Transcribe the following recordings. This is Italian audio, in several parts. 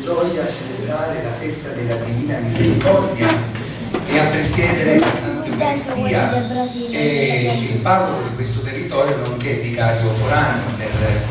gioia celebrare la festa della Divina Misericordia e a presiedere la Santa Eucaristia e il parroco di questo territorio, nonché vicario foraneo per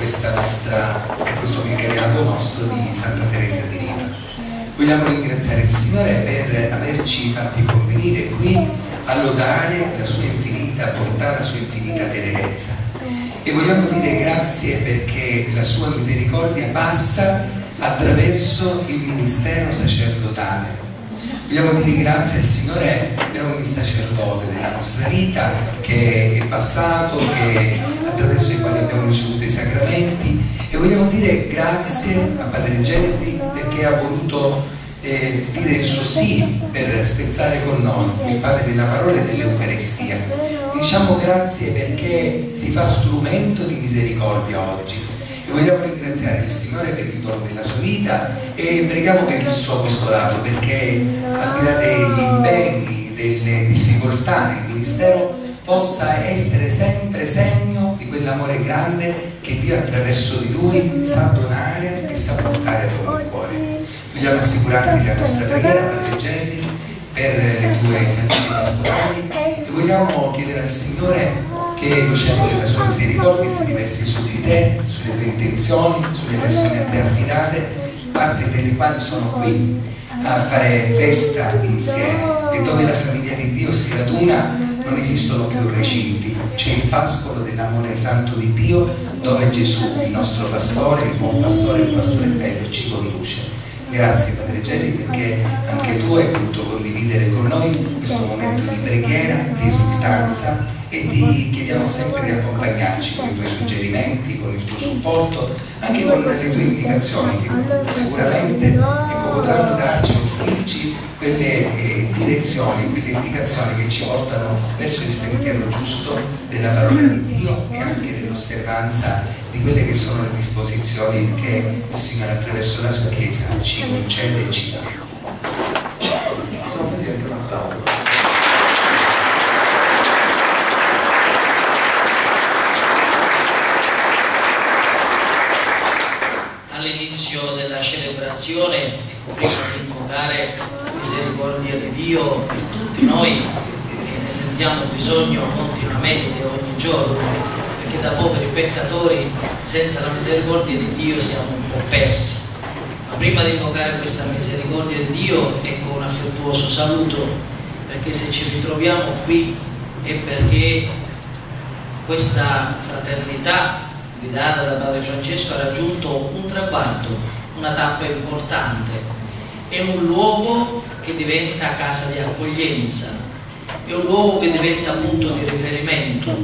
questo vicariato nostro di Santa Teresa di Riva. Vogliamo ringraziare il Signore per averci fatti convenire qui a lodare la sua infinita bontà, la sua infinita tenerezza. E vogliamo dire grazie perché la sua misericordia passa attraverso il ministero sacerdotale. Vogliamo dire grazie al Signore per ogni sacerdote della nostra vita che è passato, attraverso i quali abbiamo ricevuto i sacramenti, e vogliamo dire grazie a Padre Gerry perché ha voluto dire il suo sì per spezzare con noi il pane della parola e dell'Eucaristia. Diciamo grazie perché si fa strumento di misericordia oggi. E vogliamo ringraziare il Signore per il dono della sua vita e preghiamo per il suo apostolato, perché al di là degli impegni, delle difficoltà nel ministero, possa essere sempre segno di quell'amore grande che Dio attraverso di lui sa donare e sa portare a ogni cuore. Vogliamo assicurarti la nostra preghiera, Padre Gerry, per le tue famiglie pastorali, e vogliamo chiedere al Signore che l'oceano della sua misericordia si riversi su di te, sulle tue intenzioni, sulle persone a te affidate, parte delle quali sono qui a fare festa insieme, e dove la famiglia di Dio si raduna non esistono più recinti, c'è il pascolo dell'amore santo di Dio, dove Gesù, il nostro pastore, il buon pastore, il pastore bello, ci conduce. Grazie Padre Gerry perché anche tu hai voluto condividere con noi questo momento di preghiera, di esultanza, e ti chiediamo sempre di accompagnarci con i tuoi suggerimenti, con il tuo supporto, anche con le tue indicazioni che sicuramente potranno darci, offrirci quelle direzioni, quelle indicazioni che ci portano verso il sentiero giusto della parola di Dio e anche dell'osservanza di quelle che sono le disposizioni che il Signore attraverso la sua Chiesa ci concede e ci dà. Possiamo fare anche un applauso. All'inizio della celebrazione, prima di invocare la misericordia di Dio per tutti noi, ne sentiamo bisogno continuamente, ogni giorno, perché da poveri peccatori senza la misericordia di Dio siamo un po' persi. Ma prima di invocare questa misericordia di Dio, ecco un affettuoso saluto, perché se ci ritroviamo qui è perché questa fraternità guidata da Padre Francesco ha raggiunto un traguardo, una tappa importante. È un luogo che diventa casa di accoglienza, è un luogo che diventa punto di riferimento,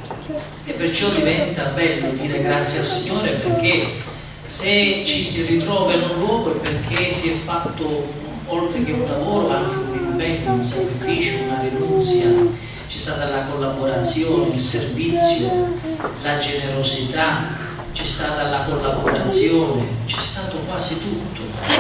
e perciò diventa bello dire grazie al Signore, perché se ci si ritrova in un luogo è perché si è fatto, oltre che un lavoro, anche un impegno, un sacrificio, una rinunzia. C'è stata la collaborazione, il servizio, la generosità, c'è stata la collaborazione, c'è stato quasi tutto.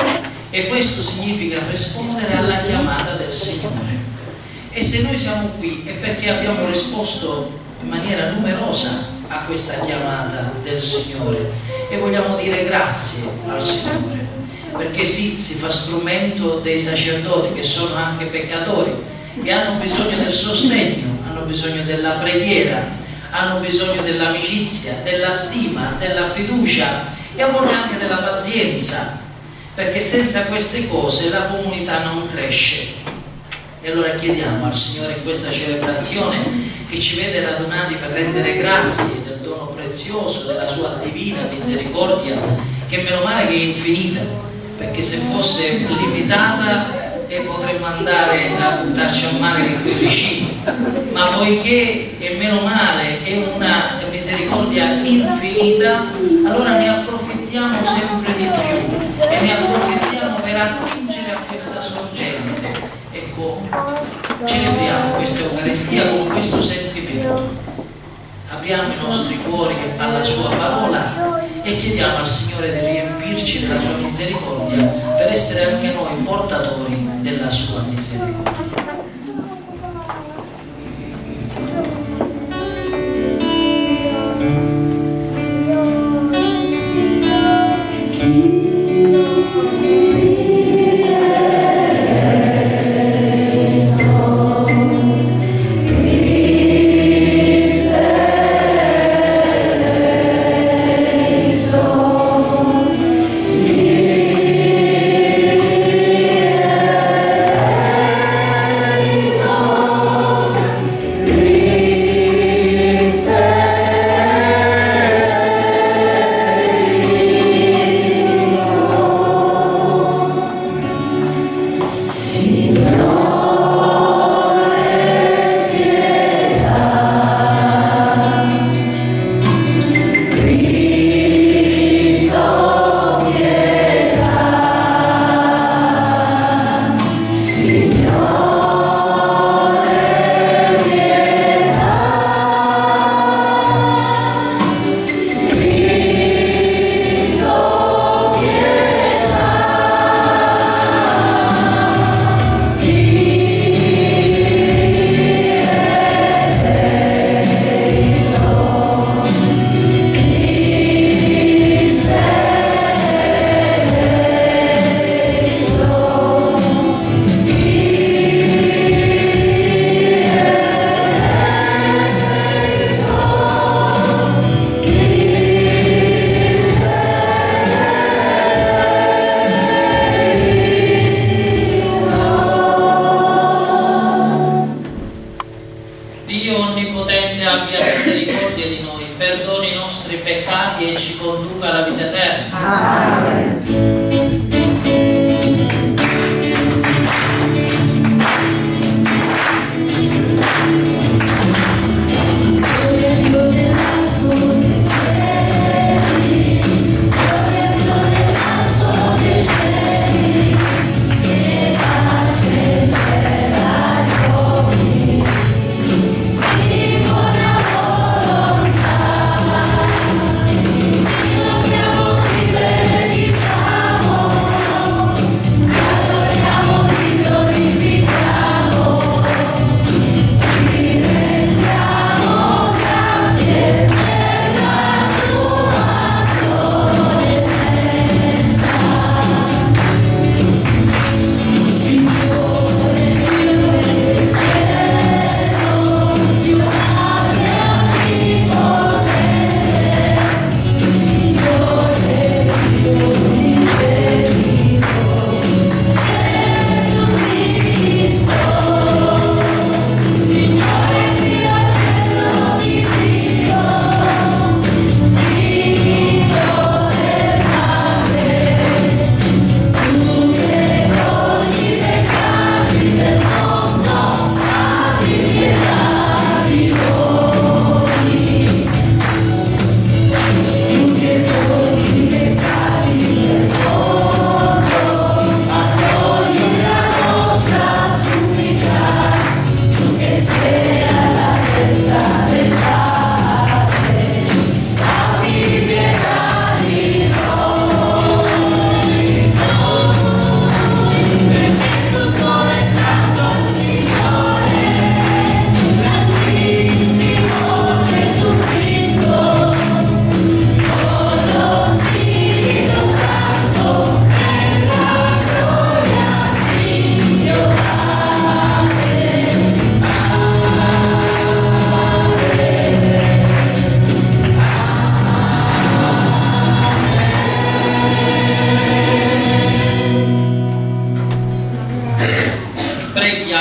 E questo significa rispondere alla chiamata del Signore. E se noi siamo qui è perché abbiamo risposto in maniera numerosa a questa chiamata del Signore, e vogliamo dire grazie al Signore, perché sì, si fa strumento dei sacerdoti che sono anche peccatori, che hanno bisogno del sostegno, hanno bisogno della preghiera, hanno bisogno dell'amicizia, della stima, della fiducia e a volte anche della pazienza, perché senza queste cose la comunità non cresce. E allora chiediamo al Signore in questa celebrazione, che ci vede radunati per rendere grazie del dono prezioso della sua divina misericordia, che meno male che è infinita, perché se fosse limitata potremmo andare a buttarci a mare nei tuoi vicini, ma poiché è meno male, è una misericordia infinita, allora ne approfittiamo sempre di più e ne approfittiamo per attingere a questa sorgente. Ecco, celebriamo questa Eucaristia con questo sentimento, apriamo i nostri cuori alla sua parola e chiediamo al Signore di riempirci della sua misericordia per essere anche noi portatori della sua misericordia. Chi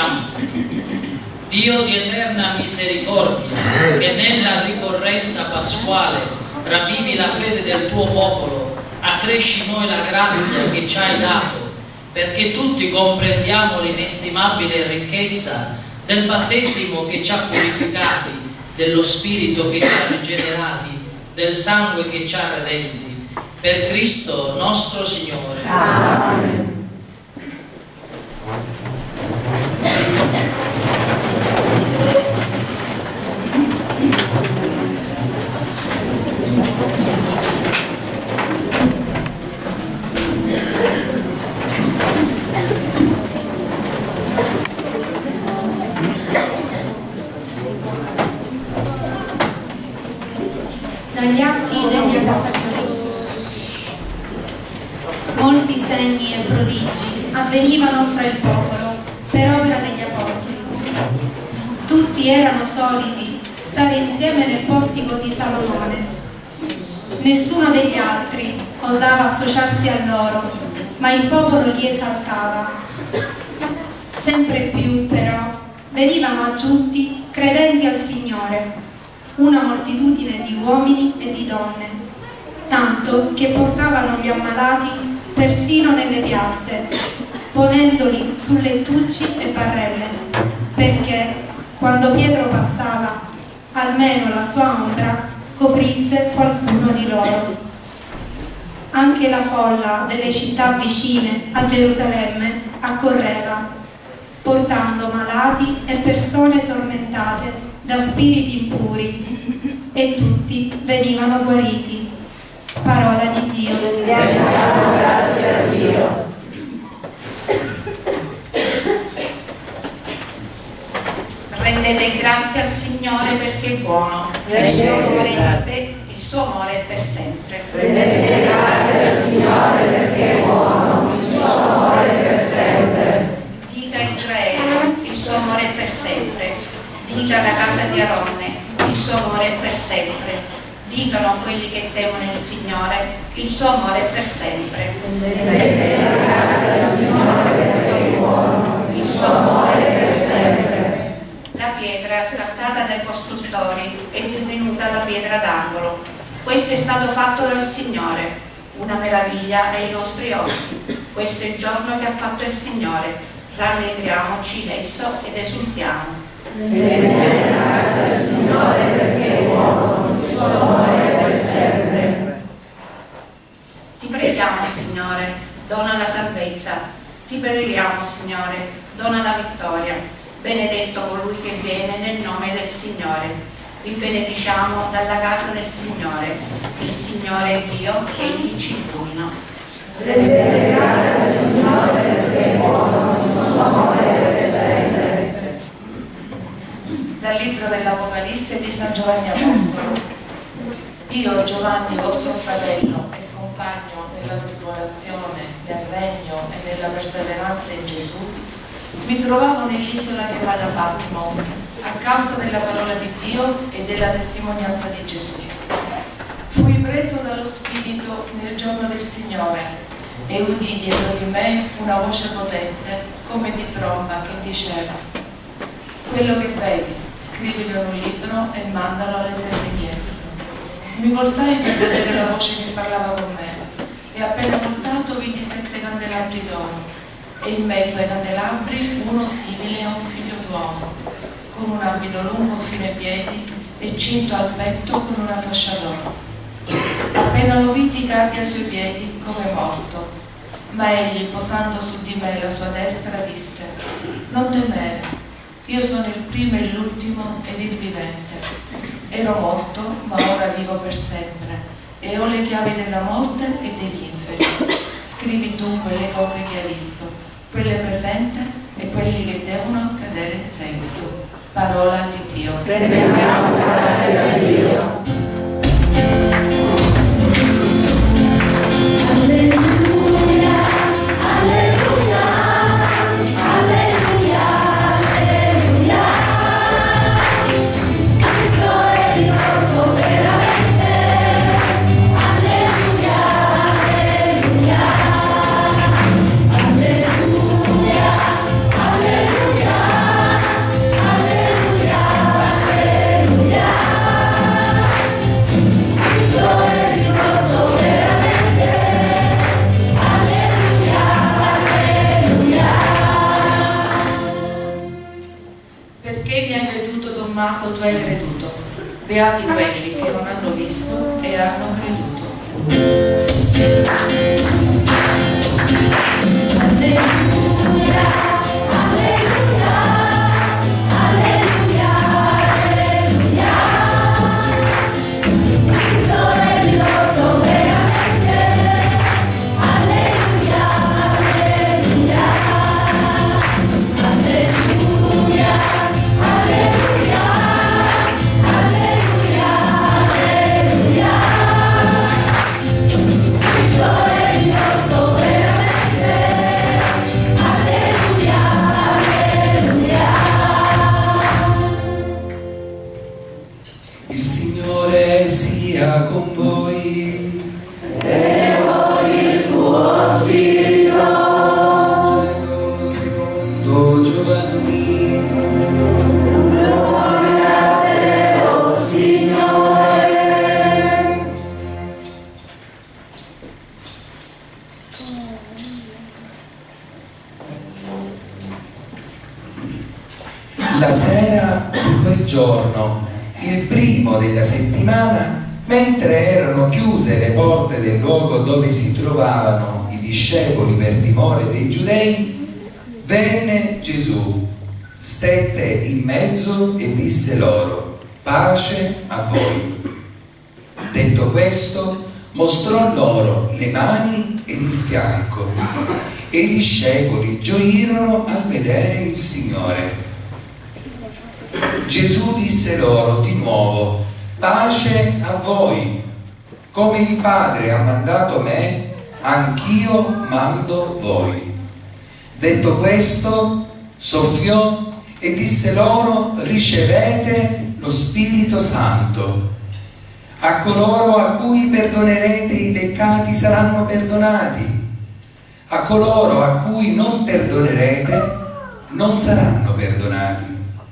preghiamo. Dio di eterna misericordia, che nella ricorrenza pasquale ravvivi la fede del tuo popolo, accresci in noi la grazia che ci hai dato, perché tutti comprendiamo l'inestimabile ricchezza del battesimo che ci ha purificati, dello Spirito che ci ha rigenerati, del sangue che ci ha redenti. Per Cristo nostro Signore. Amen. Dagli Atti degli Apostoli. Molti segni e prodigi avvenivano fra il popolo per opera degli Apostoli. Tutti erano soliti stare insieme nel portico di Salomone. Nessuno degli altri osava associarsi a loro, ma il popolo li esaltava. Sempre più, però, venivano aggiunti credenti al Signore, una moltitudine di uomini e di donne, tanto che portavano gli ammalati persino nelle piazze, ponendoli su lettucci e barelle, perché quando Pietro passava, almeno la sua ombra coprisse qualcuno di loro. Anche la folla delle città vicine a Gerusalemme accorreva, portando malati e persone tormentate da spiriti impuri, e tutti venivano guariti. Parola di Dio. Grazie a Dio. Rendete grazie al Signore perché è buono, il suo amore è per sempre. Rendete grazie al Signore perché è buono, il suo amore è per sempre. Dica Israele, il suo amore è per sempre. Dica la casa di Aronne, il suo amore è per sempre. Dicano quelli che temono il Signore, il suo amore è per sempre. Rendete grazie al Signore perché è buono, il suo amore è per sempre. La pietra scartata dai costruttori è divenuta la pietra d'angolo. Questo è stato fatto dal Signore, una meraviglia ai nostri occhi. Questo è il giorno che ha fatto il Signore. Rallegriamoci in esso ed esultiamo. Rendete grazie al Signore perché è buono, il suo amore è per sempre. Ti preghiamo, Signore, dona la salvezza. Ti preghiamo, Signore, dona la vittoria. Benedetto colui che viene nel nome del Signore. Vi benediciamo dalla casa del Signore. Il Signore è Dio, egli ci illumina. Rendete grazie al Signore perché è buono, il suo amore è per sempre. Dal libro dell'Apocalisse di San Giovanni Apostolo. Io, Giovanni, vostro fratello e compagno nella tribolazione, nel regno e nella perseveranza in Gesù, mi trovavo nell'isola chiamata Patmos a causa della parola di Dio e della testimonianza di Gesù. Fui preso dallo Spirito nel giorno del Signore e udì dietro di me una voce potente come di tromba che diceva: quello che vedi, scrivilo in un libro e mandalo alle 7 chiese. Mi voltai per vedere la voce che parlava con me e appena voltato vidi 7 candelabri d'oro e in mezzo ai candelabri uno simile a un figlio d'uomo, con un abito lungo fino ai piedi e cinto al petto con una fascia d'oro. Appena lo vidi cadde ai suoi piedi come morto, ma egli, posando su di me la sua destra, disse: non temere, io sono il primo e l'ultimo ed il vivente. Ero morto, ma ora vivo per sempre, e ho le chiavi della morte e degli inferi. Scrivi dunque le cose che hai visto, quelle presenti e quelli che devono accadere in seguito. Parola di Dio. Rendiamo grazie a Dio. Alleluia. Tommaso, tu hai creduto. Beati quelli che non hanno visto e hanno creduto. Il Signore sia con voi. E con il tuo spirito. Vangelo secondo Giovanni. Gloria a te, o Signore. La sera di quel giorno, il primo della settimana, mentre erano chiuse le porte del luogo dove si trovavano i discepoli per timore dei giudei, venne Gesù, stette in mezzo e disse loro: pace a voi. Detto questo, mostrò loro le mani ed il fianco, e i discepoli gioirono al vedere il Signore. Gesù disse loro di nuovo: pace a voi. Come il Padre ha mandato me, anch'io mando voi. Detto questo, soffiò e disse loro: ricevete lo Spirito Santo. A coloro a cui perdonerete i peccati saranno perdonati, a coloro a cui non perdonerete non saranno perdonati.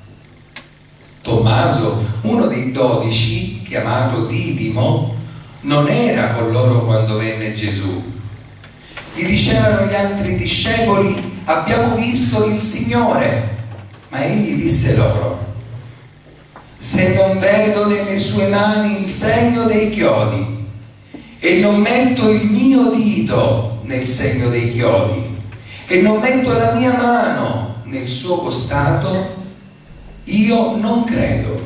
Tommaso, uno dei 12, chiamato Didimo, non era con loro quando venne Gesù. Gli dicevano gli altri discepoli: abbiamo visto il Signore. Ma egli disse loro: se non vedo nelle sue mani il segno dei chiodi e non metto il mio dito nel segno dei chiodi e non metto la mia mano nel suo costato, io non credo.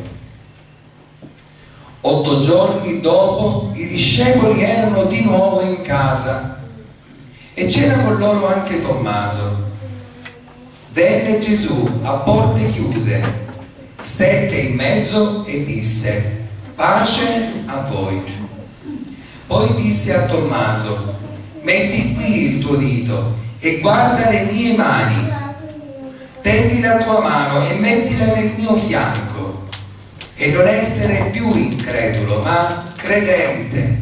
8 giorni dopo i discepoli erano di nuovo in casa e c'era con loro anche Tommaso. Venne Gesù a porte chiuse, stette in mezzo e disse: pace a voi. Poi disse a Tommaso: metti qui il tuo dito e guarda le mie mani. Tendi la tua mano e mettila nel mio fianco, e non essere più incredulo, ma credente.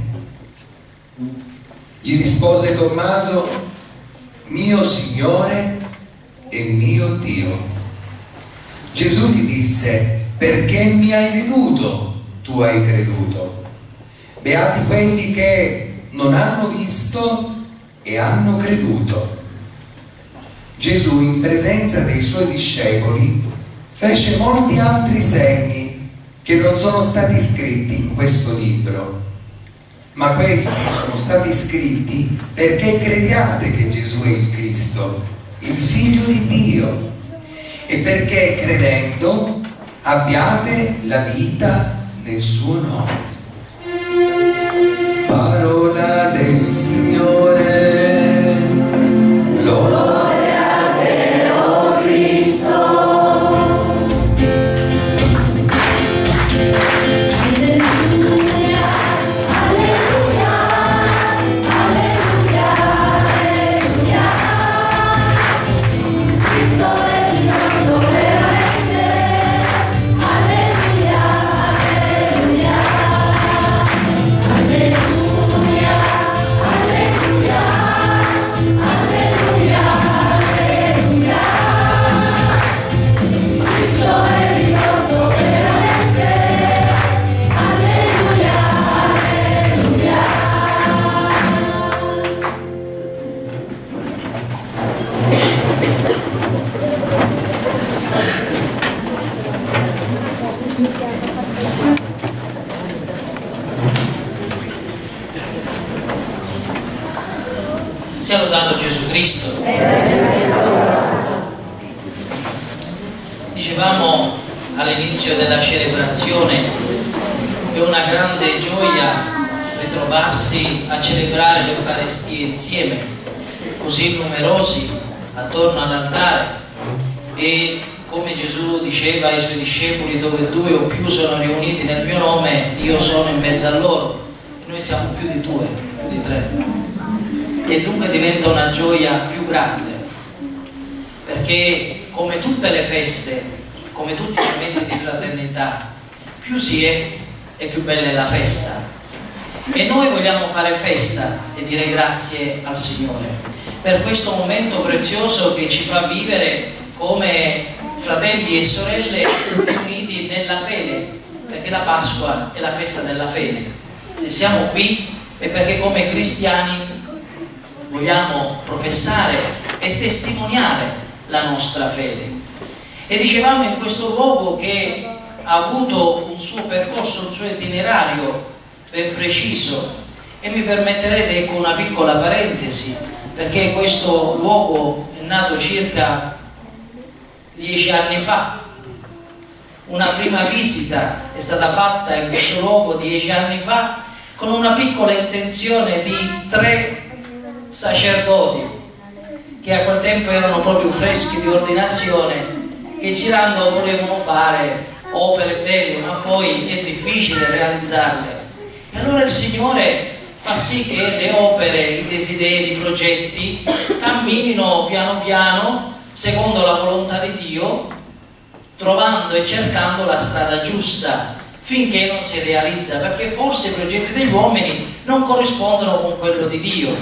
Gli rispose Tommaso: mio Signore e mio Dio. Gesù gli disse: perché mi hai veduto, tu hai creduto. Beati quelli che non hanno visto e hanno creduto. Gesù, in presenza dei suoi discepoli, fece molti altri segni che non sono stati scritti in questo libro, ma questi sono stati scritti perché crediate che Gesù è il Cristo, il Figlio di Dio, e perché credendo abbiate la vita nel suo nome. Parola del Signore. Gloria a te, o Cristo. Alleluia, alleluia, alleluia, alleluia. Cristo è risorto veramente. Alleluia, alleluia, alleluia, alleluia. Sia lodato Gesù Cristo. Dicevamo all'inizio della celebrazione che è una grande gioia ritrovarsi a celebrare l'Eucaristia insieme, così numerosi attorno all'altare, e come Gesù diceva ai suoi discepoli: dove 2 o più sono riuniti nel mio nome, io sono in mezzo a loro. E noi siamo più di 2, più di 3, e dunque diventa una gioia più grande, perché come tutte le feste, come tutti i momenti di fraternità, più si è e più bella è la festa. E noi vogliamo fare festa e dire grazie al Signore per questo momento prezioso che ci fa vivere come fratelli e sorelle riuniti nella fede, perché la Pasqua è la festa della fede. Se siamo qui è perché come cristiani vogliamo professare e testimoniare la nostra fede. E dicevamo in questo luogo che ha avuto un suo percorso, un suo itinerario ben preciso, e mi permetterete con una piccola parentesi, perché questo luogo è nato circa 10 anni fa. Una prima visita è stata fatta in questo luogo 10 anni fa con una piccola intenzione di 3 sacerdoti che a quel tempo erano proprio freschi di ordinazione, che girando volevano fare opere belle, ma poi è difficile realizzarle. E allora il Signore fa sì che le opere, i desideri, i progetti camminino piano piano secondo la volontà di Dio, trovando e cercando la strada giusta finché non si realizza, perché forse i progetti degli uomini non corrispondono con quello di Dio.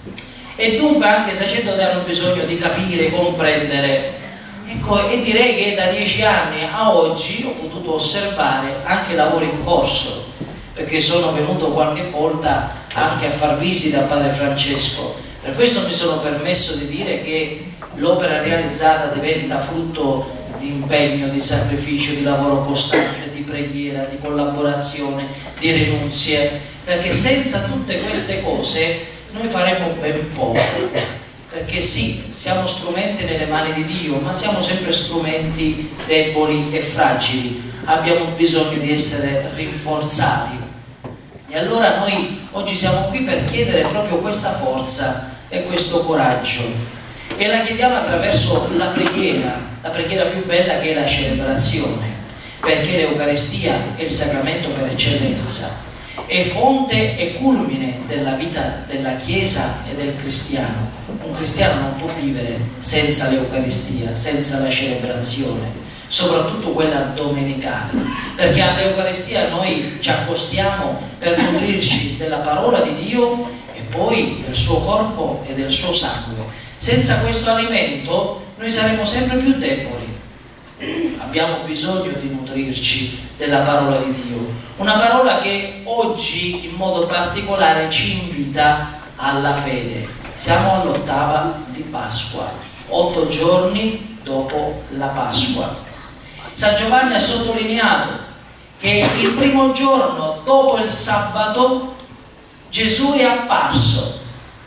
E dunque anche i sacerdoti hanno bisogno di capire, comprendere. Ecco, e direi che da 10 anni a oggi ho potuto osservare anche lavori in corso, perché sono venuto qualche volta anche a far visita a Padre Francesco. Per questo mi sono permesso di dire che l'opera realizzata diventa frutto di impegno, di sacrificio, di lavoro costante, di preghiera, di collaborazione, di rinunzie, perché senza tutte queste cose noi faremo ben poco. Perché sì, siamo strumenti nelle mani di Dio, ma siamo sempre strumenti deboli e fragili, abbiamo bisogno di essere rinforzati. E allora noi oggi siamo qui per chiedere proprio questa forza e questo coraggio, e la chiediamo attraverso la preghiera più bella, che è la celebrazione, perché l'Eucaristia è il sacramento per eccellenza, è fonte e culmine della vita della Chiesa e del cristiano. Un cristiano non può vivere senza l'Eucaristia, senza la celebrazione, soprattutto quella domenicale, perché all'Eucaristia noi ci accostiamo per nutrirci della parola di Dio e poi del suo corpo e del suo sangue. Senza questo alimento noi saremo sempre più deboli. Abbiamo bisogno di nutrirci della parola di Dio, una parola che oggi in modo particolare ci invita alla fede. Siamo all'8ª di Pasqua, 8 giorni dopo la Pasqua. San Giovanni ha sottolineato che il primo giorno dopo il sabato Gesù è apparso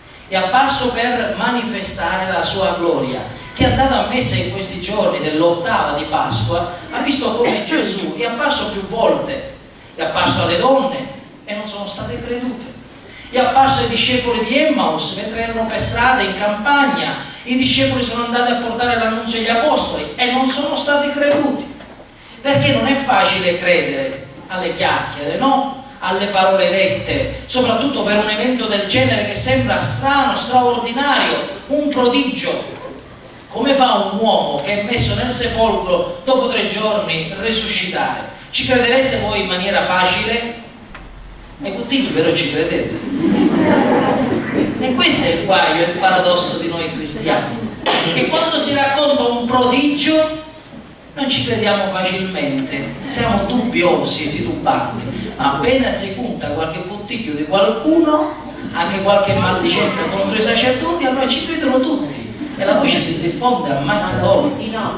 per manifestare la sua gloria. Chi è andato a messa in questi giorni dell'8ª di Pasqua ha visto come Gesù è apparso più volte, è apparso alle donne e non sono state credute, è apparso ai discepoli di Emmaus mentre erano per strada, in campagna. I discepoli sono andati a portare l'annunzio agli apostoli e non sono stati creduti, perché non è facile credere alle chiacchiere, no? Alle parole dette, soprattutto per un evento del genere che sembra strano, straordinario, un prodigio. Come fa un uomo che è messo nel sepolcro dopo 3 giorni risuscitare? Ci credereste voi in maniera facile? Ai contigli però ci credete. E questo è il guaio, è il paradosso di noi cristiani, che quando si racconta un prodigio non ci crediamo facilmente, siamo dubbiosi, titubanti, ma appena si punta qualche contiglio di qualcuno, anche qualche maldicenza contro i sacerdoti, allora ci credono tutti e la voce si diffonde a macchia d'olio.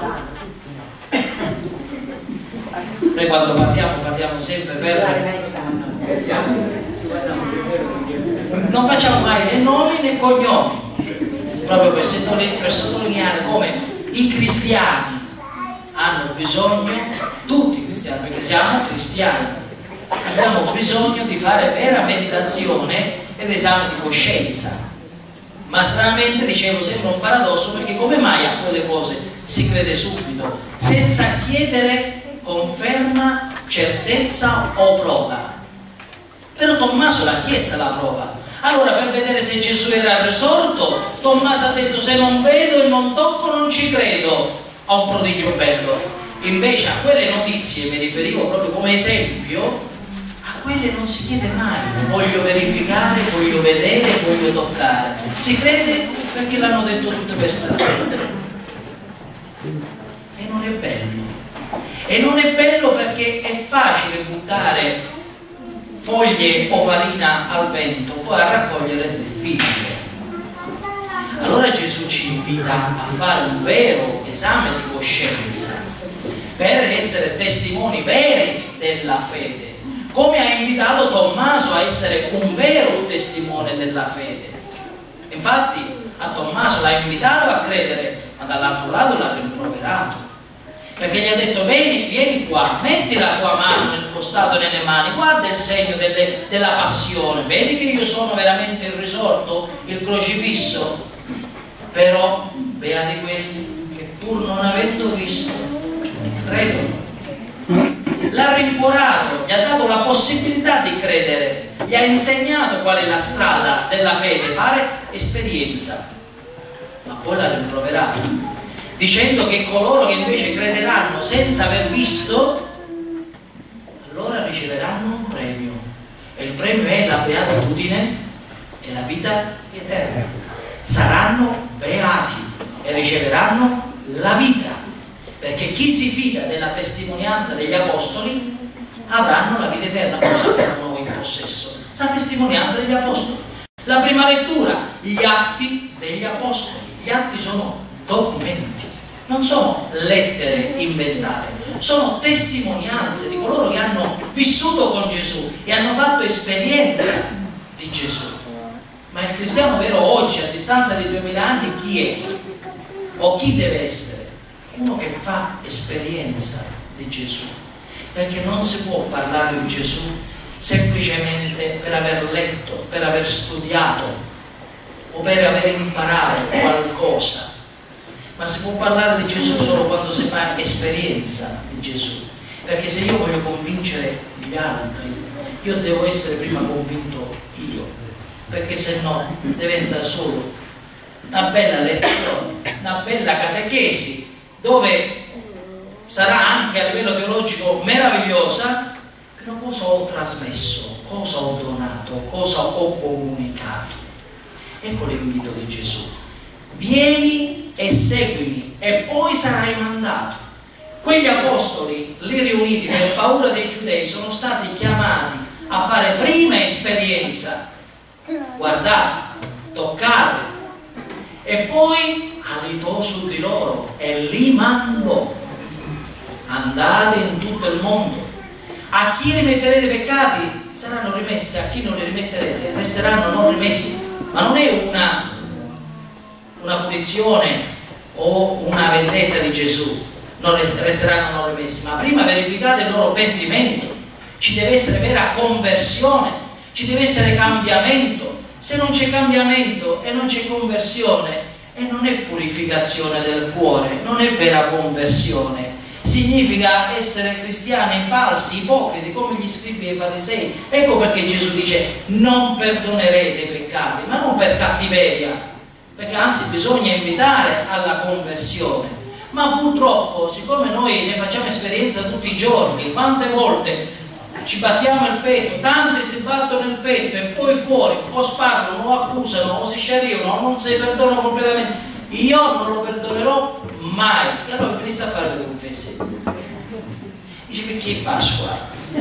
Noi quando parliamo sempre per... non facciamo mai né nomi né cognomi, proprio per sottolineare come i cristiani hanno bisogno, tutti i cristiani, perché siamo cristiani, abbiamo bisogno di fare vera meditazione ed esame di coscienza. Ma stranamente, dicevo, sembra un paradosso, perché come mai a quelle cose si crede subito senza chiedere conferma, certezza o prova? Però Tommaso l'ha chiesta la prova. Allora, per vedere se Gesù era risorto, Tommaso ha detto: se non vedo e non tocco non ci credo a un prodigio bello. Invece a quelle notizie, mi riferivo proprio come esempio, a quelle non si chiede mai: voglio verificare, voglio vedere, voglio toccare. Si crede perché l'hanno detto tutte per strada. E non è bello. E non è bello perché è facile buttare foglie o farina al vento, poi a raccogliere è difficile. Allora Gesù ci invita a fare un vero esame di coscienza per essere testimoni veri della fede, come ha invitato Tommaso a essere un vero testimone della fede. Infatti a Tommaso l'ha invitato a credere, ma dall'altro lato l'ha rimproverato, perché gli ha detto: vieni qua, metti la tua mano nel costato e nelle mani, guarda il segno della passione, vedi che io sono veramente il risorto, il crocifisso. Però beati quelli che pur non avendo visto credono. L'ha rincuorato, gli ha dato la possibilità di credere, gli ha insegnato qual è la strada della fede, fare esperienza. Ma poi l'ha rimproverato, dicendo che coloro che invece crederanno senza aver visto, allora riceveranno un premio, e il premio è la beatitudine e la vita eterna. Saranno beati e riceveranno la vita, perché chi si fida della testimonianza degli apostoli avranno la vita eterna. Cosa abbiamo noi in possesso? La testimonianza degli apostoli. La prima lettura, gli atti degli apostoli. Gli atti sono documenti, non sono lettere inventate, sono testimonianze di coloro che hanno vissuto con Gesù e hanno fatto esperienza di Gesù. Ma il cristiano vero oggi, a distanza di 2000 anni, chi è? O chi deve essere? Uno che fa esperienza di Gesù, perché non si può parlare di Gesù semplicemente per aver letto, per aver studiato o per aver imparato qualcosa, ma si può parlare di Gesù solo quando si fa esperienza di Gesù. Perché se io voglio convincere gli altri, io devo essere prima convinto io, perché se no diventa solo una bella lezione, una bella catechesi, dove sarà anche a livello teologico meravigliosa, però cosa ho trasmesso, cosa ho donato, cosa ho comunicato? Ecco l'invito di Gesù: vieni e seguimi e poi sarai mandato. Quegli apostoli lì riuniti per paura dei giudei sono stati chiamati a fare prima esperienza, guardate, toccate, e poi alitò su di loro e li mandò: andate in tutto il mondo, a chi rimetterete i peccati saranno rimessi, a chi non li rimetterete resteranno non rimessi. Ma non è una punizione o una vendetta di Gesù, non resteranno non rimessi, ma prima verificate il loro pentimento. Ci deve essere vera conversione, ci deve essere cambiamento. Se non c'è cambiamento e non c'è conversione, e non è purificazione del cuore, non è vera conversione, significa essere cristiani falsi, ipocriti, come gli scribi e i farisei. Ecco perché Gesù dice: non perdonerete i peccati, ma non per cattiveria, perché anzi bisogna invitare alla conversione. Ma purtroppo, siccome noi ne facciamo esperienza tutti i giorni, quante volte ci battiamo il petto, tanti si battono il petto e poi fuori o sparano o accusano o si sciarivano o non si perdonano completamente, io non lo perdonerò mai. E allora che sta a fare per le confessioni? Dice: perché è Pasqua?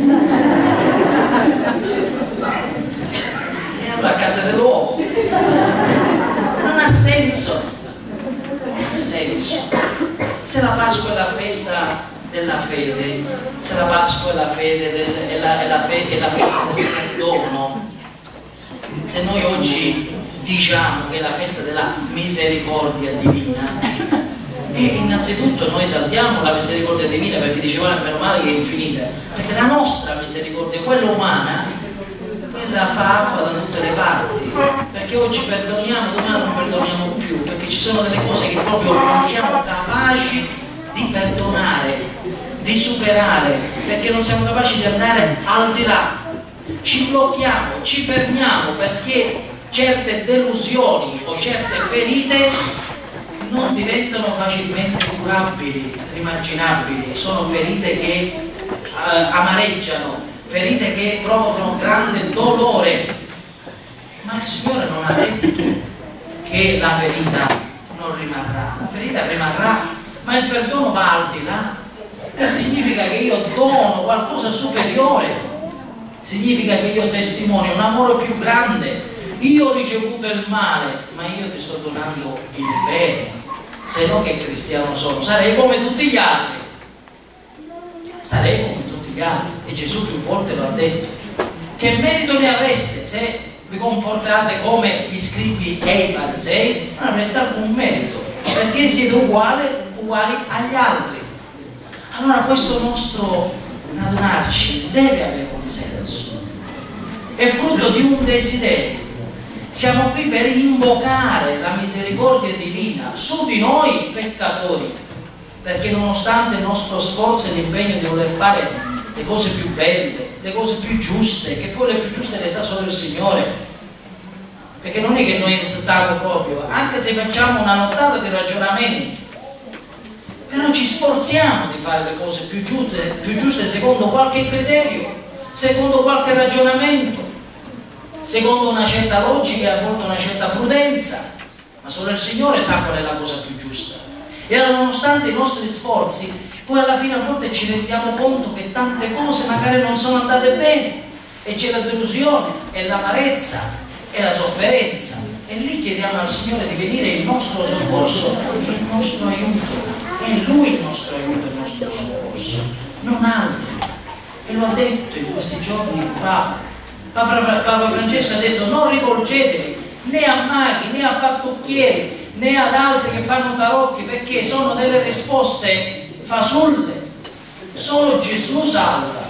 E allora accattate l'uovo. Non ha senso, non ha senso. Se la Pasqua è la festa della fede, se la Pasqua è la fede è la festa del perdono, se noi oggi diciamo che è la festa della misericordia divina? E innanzitutto noi saltiamo la misericordia divina, perché dicevano meno male che è infinita, perché la nostra misericordia, quella umana, quella fa acqua da tutte le parti, perché oggi perdoniamo, domani non perdoniamo più, perché ci sono delle cose che proprio non siamo capaci di perdonare, di superare, perché non siamo capaci di andare al di là, ci blocchiamo, ci fermiamo, perché certe delusioni o certe ferite non diventano facilmente curabili, rimarginabili, sono ferite che amareggiano, ferite che provocano grande dolore. Ma il Signore non ha detto che la ferita non rimarrà, la ferita rimarrà, ma il perdono va al di là. Significa che io dono qualcosa superiore, significa che io testimonio un amore più grande. Io ho ricevuto il male, ma io ti sto donando il bene. Se no che cristiano sono? Sarei come tutti gli altri, sarei come tutti gli altri. E Gesù più volte lo ha detto. Che merito ne avreste se vi comportate come gli scribi e i farisei? Non avreste alcun merito, perché siete uguali agli altri. Allora questo nostro radunarci deve avere un senso, è frutto di un desiderio. Siamo qui per invocare la misericordia divina su di noi peccatori, perché nonostante il nostro sforzo e l'impegno di voler fare le cose più belle, le cose più giuste, che poi le più giuste le sa solo il Signore, perché non è che noi insistiamo proprio, anche se facciamo una nottata di ragionamento, però ci sforziamo di fare le cose più giuste secondo qualche criterio, secondo qualche ragionamento, secondo una certa logica e a volte una certa prudenza, ma solo il Signore sa qual è la cosa più giusta. E allora, nonostante i nostri sforzi, poi alla fine a volte ci rendiamo conto che tante cose magari non sono andate bene, e c'è la delusione, e l'amarezza, e la sofferenza, e lì chiediamo al Signore di venire in nostro soccorso, il nostro aiuto. È Lui il nostro aiuto, il nostro soccorso, non altri. E lo ha detto in questi giorni il Papa. Papa Francesco ha detto: non rivolgetevi né a maghi, né a fattucchieri, né ad altri che fanno tarocchi, perché sono delle risposte fasulle. Solo Gesù salva.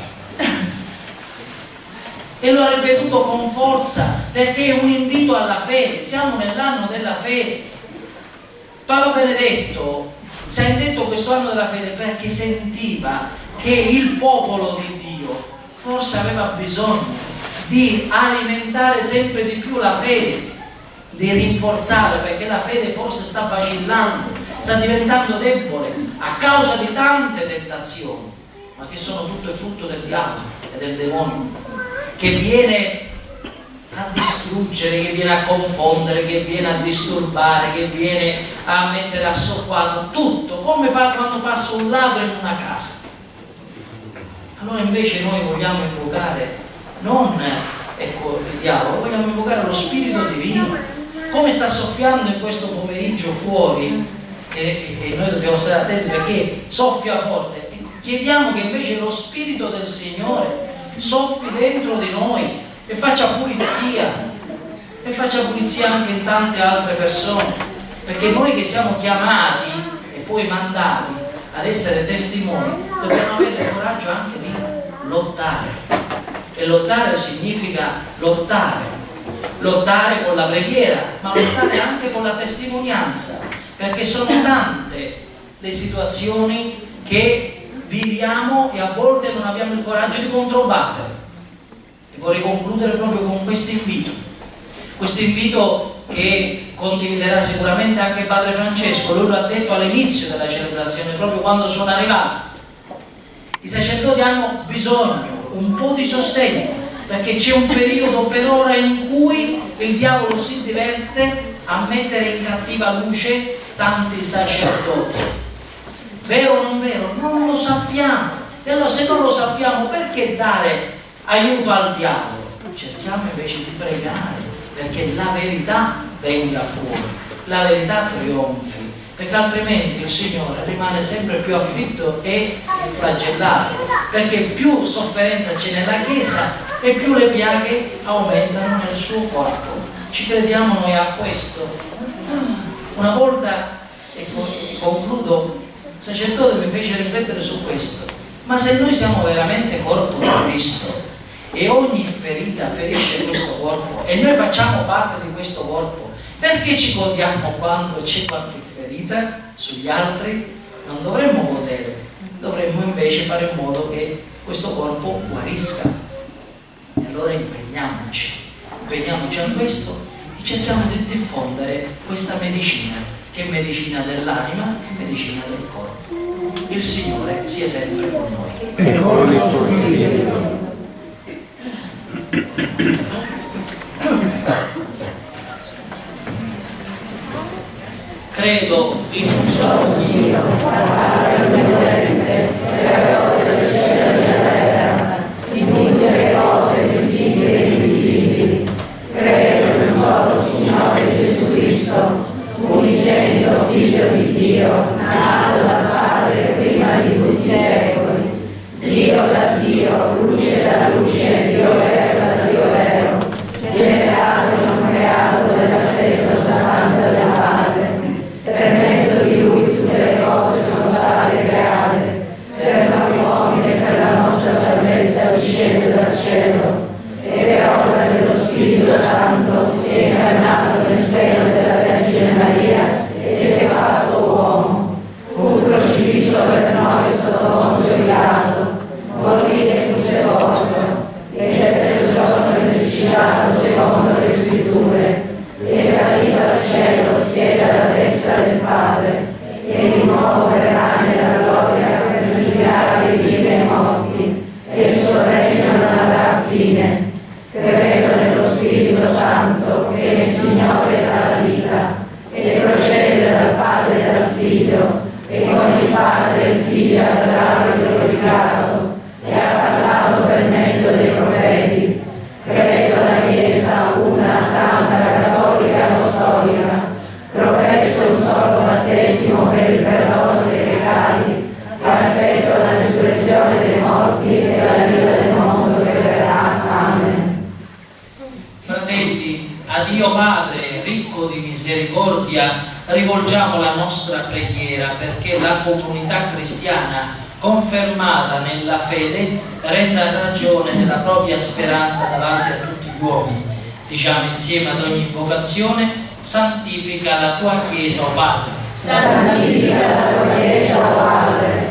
E lo ha ripetuto con forza, perché è un invito alla fede. Siamo nell'anno della fede. Papa Benedetto si è detto questo anno della fede perché sentiva che il popolo di Dio forse aveva bisogno di alimentare sempre di più la fede, di rinforzare, perché la fede forse sta vacillando, sta diventando debole a causa di tante tentazioni, ma che sono tutto il frutto del diavolo e del demonio, che viene a distruggere, che viene a confondere, che viene a disturbare, che viene a mettere a soqquadro tutto, come quando passa un ladro in una casa. Allora invece noi vogliamo invocare non il diavolo, vogliamo invocare lo Spirito Divino, come sta soffiando in questo pomeriggio fuori, e noi dobbiamo stare attenti perché soffia forte. Chiediamo che invece lo Spirito del Signore soffi dentro di noi e faccia pulizia anche in tante altre persone, perché noi che siamo chiamati e poi mandati ad essere testimoni dobbiamo avere il coraggio anche di lottare. E lottare significa lottare con la preghiera, ma lottare anche con la testimonianza, perché sono tante le situazioni che viviamo e a volte non abbiamo il coraggio di controbattere. E vorrei concludere proprio con questo invito che condividerà sicuramente anche Padre Francesco. Lui lo ha detto all'inizio della celebrazione, proprio quando sono arrivato. I sacerdoti hanno bisogno un po' di sostegno, perché c'è un periodo per ora in cui il diavolo si diverte a mettere in cattiva luce tanti sacerdoti. Vero o non vero? Non lo sappiamo. E allora, se non lo sappiamo, perché dare aiuto al diavolo? Cerchiamo invece di pregare perché la verità venga fuori, la verità trionfi, perché altrimenti il Signore rimane sempre più afflitto e flagellato, perché più sofferenza c'è nella Chiesa e più le piaghe aumentano nel suo corpo. ci crediamo noi a questo? Una volta, e concludo, il sacerdote mi fece riflettere su questo: ma se noi siamo veramente corpo di Cristo e ogni ferita ferisce questo corpo e noi facciamo parte di questo corpo, perché ci godiamo quando c'è qualche ferita sugli altri? Non dovremmo godere, dovremmo invece fare in modo che questo corpo guarisca. E allora impegniamoci a questo e cerchiamo di diffondere questa medicina, che è medicina dell'anima e medicina del corpo. Il Signore sia sempre con noi. E con il tuo spirito. Credo in un solo Dio, Padre onnipotente, creatore del cielo e della terra, di tutte le cose visibili e invisibili. Credo in un solo Signore Gesù Cristo, unigenito Figlio di Dio, nato dal Padre prima di tutti i secoli, Dio da Dio, luce da luce, Dio vero da Dio vero, generato e non creato della stessa sostanza del Padre. Per mezzo di Lui tutte le cose sono state create, per noi uomini e per la nostra salvezza discese dal cielo, e per opera dello Spirito Santo si è incarnato nel seno della Vergine Maria e si è fatto uomo. Fu crocifisso per noi sotto Ponzio Pilato, morì e fu sepolto, e il terzo giorno risuscitato secondo le Scritture, e saliva dal cielo, siede alla destra del Padre, e di nuovo verrà nella gloria per giudicare i vivi e i morti, e il suo regno non avrà fine. Credo nello Spirito Santo, che è il Signore dalla vita, e procede dal Padre e dal Figlio, e con il Padre e il Figlio ha adorato e glorificato, e ha parlato per mezzo dei profeti. Credo alla Chiesa una, santa, cattolica, apostolica. Professo un solo battesimo per il perdono dei peccati. Aspetto la risurrezione dei morti e la vita del mondo che verrà. Amen. Fratelli, a Dio Padre, ricco di misericordia, rivolgiamo la nostra preghiera perché la comunità cristiana, confermata nella fede, renda ragione della propria speranza davanti a tutti gli uomini. Diciamo insieme ad ogni invocazione: santifica la tua Chiesa, o Padre. Santifica la tua Chiesa, o Padre.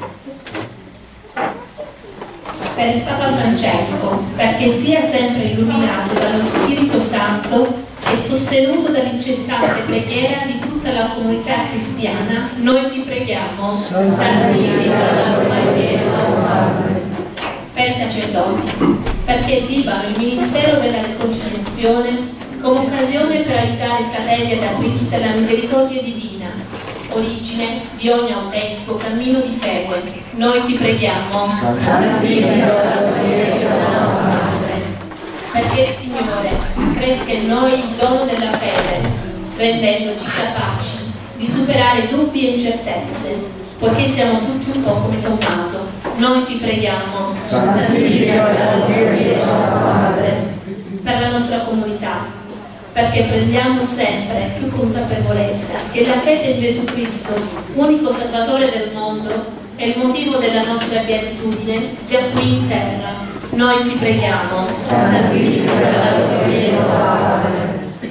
Per il Papa Francesco, perché sia sempre illuminato dallo Spirito Santo e sostenuto dall'incessante preghiera di tutta la comunità cristiana, noi ti preghiamo, santifica la tua Chiesa, o Padre. Per i sacerdoti, perché vivano il ministero della riconciliazione come occasione per aiutare i fratelli ad aprirsi alla misericordia divina, origine di ogni autentico cammino di fede. Noi ti preghiamo, santifica la tua Chiesa, o Padre. Perché il Signore accresca in noi il dono della fede, rendendoci capaci di superare dubbi e incertezze, poiché siamo tutti un po' come Tommaso. Noi ti preghiamo, santifica la tua Chiesa, o Padre. Per la nostra comunità, perché prendiamo sempre più consapevolezza che la fede in Gesù Cristo, unico Salvatore del mondo, è il motivo della nostra beatitudine già qui in terra. Noi ti preghiamo, santifica la tua Chiesa, Padre.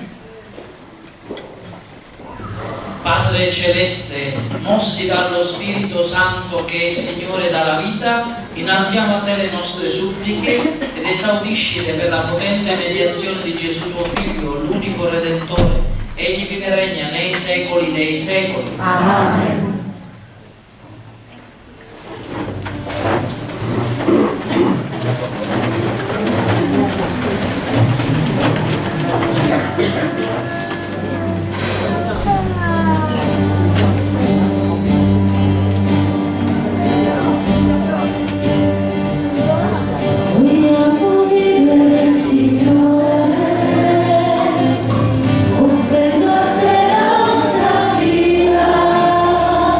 Padre Celeste, mossi dallo Spirito Santo che è Signore dalla vita, innalziamo a te le nostre suppliche ed esaudiscile per la potente mediazione di Gesù tuo Figlio, l'unico Redentore. Egli vive e regna nei secoli dei secoli. Amen. Offrendo a te la nostra vita.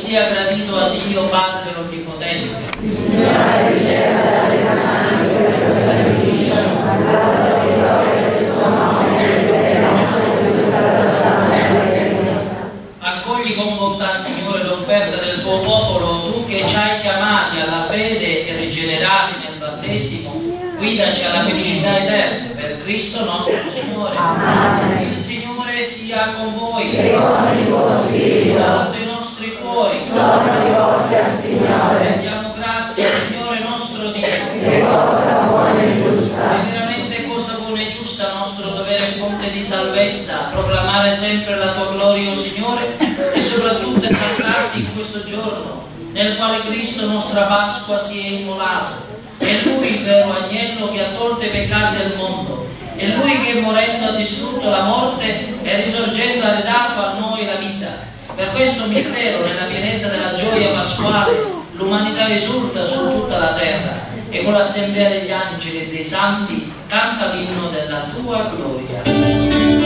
sia gradito a Dio Padre Onnipotente. Signore, riceva dalle mani questo sacrificio, alla gloria del suo nome e nostro e tutta la sua Chiesa. Accogli con bontà, Signore, l'offerta del tuo popolo, tu che ci hai chiamati alla fede e rigenerati nel battesimo, guidaci alla felicità eterna, per Cristo nostro Signore. Amen. Il Signore sia con voi. E con il tuo spirito. Tutti i nostri cuori Sono rivolti al Signore. diamo grazie al Signore nostro Dio. Che cosa buona e giusta. È veramente cosa buona e giusta, nostro dovere e fonte di salvezza, proclamare sempre la tua gloria, o Signore, e soprattutto esaltarti in questo giorno, nel quale Cristo, nostra Pasqua, si è immolato. È Lui il vero agnello che ha tolto i peccati del mondo. È Lui che, morendo, ha distrutto la morte e risorgendo ha ridato a noi la vita. Per questo mistero, nella pienezza della gioia pasquale, l'umanità esulta su tutta la terra e con l'assemblea degli angeli e dei santi canta l'inno della tua gloria.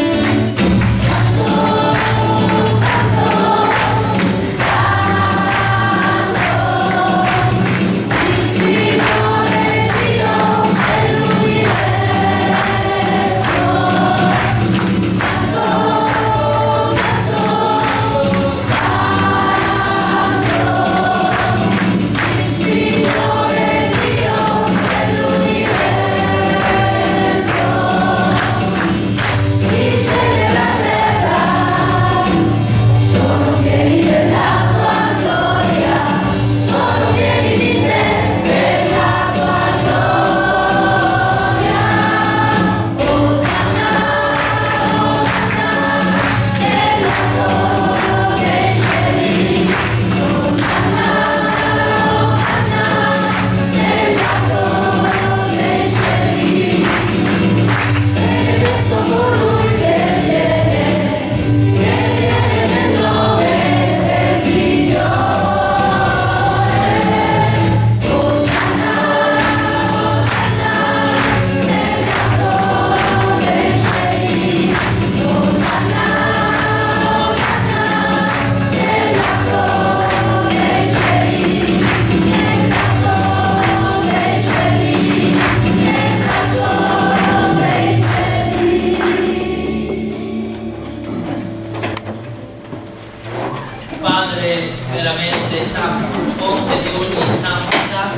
Padre veramente santo, fonte di ogni santità,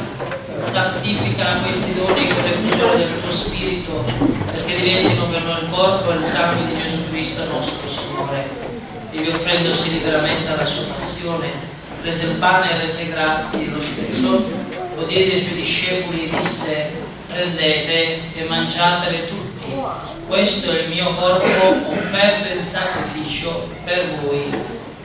santifica questi doni con l'effusione del tuo Spirito, perché diventino per noi il corpo e il sangue di Gesù Cristo nostro Signore. E offrendosi liberamente alla sua passione, prese il pane e rese grazie, lo spezzò, lo diede ai suoi discepoli e disse: prendete e mangiatele tutti, questo è il mio corpo offerto in sacrificio per voi.